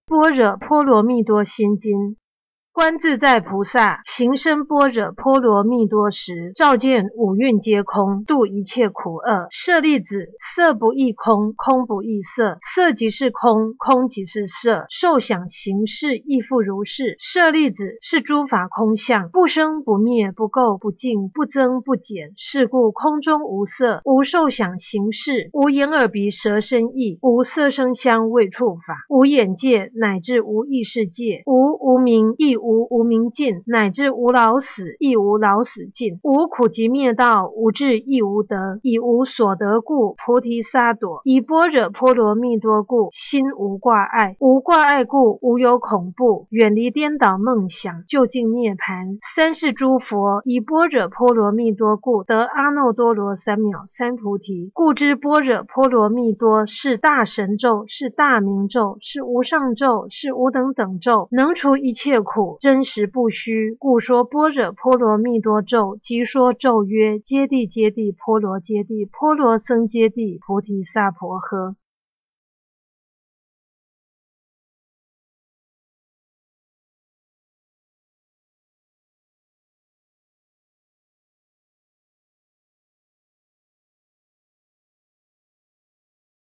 般若波罗蜜多心经。观自在菩萨行深般若波罗蜜多时，照见五蕴皆空，度一切苦厄。舍利子，色不异空，空不异色，色即是空，空即是色，受想行识亦复如是。舍利子，是诸法空相，不生不灭，不垢不净，不增不减。是故空中无色，无受想行识，无眼耳鼻舌身意，无色声香味触法，无眼界，乃至无意识界，无无明，亦无无明尽，乃至无老死，亦无老死尽，无苦集灭道，无智亦无得，以无所得故，菩提萨埵，以般若波罗蜜多故，心无挂碍，无挂碍故，无有恐怖，远离颠倒梦想，究竟涅槃。三世诸佛以般若波罗蜜多故，得阿耨多罗三藐三菩提。故知般若波罗蜜多是大神咒，是大明咒，是无上咒，是无等等咒，能除一切苦，真实不虚。故说般若波罗蜜多咒，即说咒曰：揭谛揭谛，波罗揭谛，波罗僧揭谛，菩提萨婆诃。